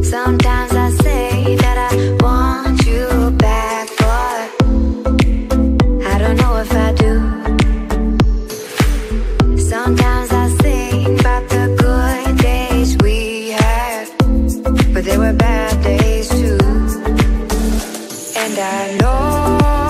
Sometimes I say that I want you back, but I don't know if I do. Sometimes I think about the good days we had, but there were bad days too. And I know